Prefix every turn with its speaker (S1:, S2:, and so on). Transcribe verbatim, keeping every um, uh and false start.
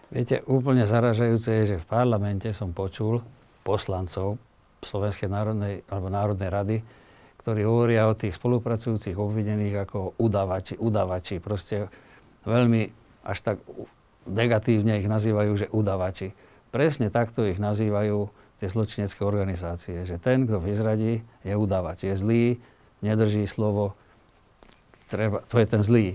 S1: Viete, úplne zaražajúce je, že v parlamente som počul poslancov Slovenskej národnej alebo Národnej rady, ktorí hovoria o tých spolupracujúcich obvinených ako udavači, udavači. Proste veľmi až tak negatívne ich nazývajú, že udavači. Presne takto ich nazývajú tie zločinecké organizácie, že ten, kto vyzradí, je udavač, je zlý, nedrží slovo, treba, to je ten zlý.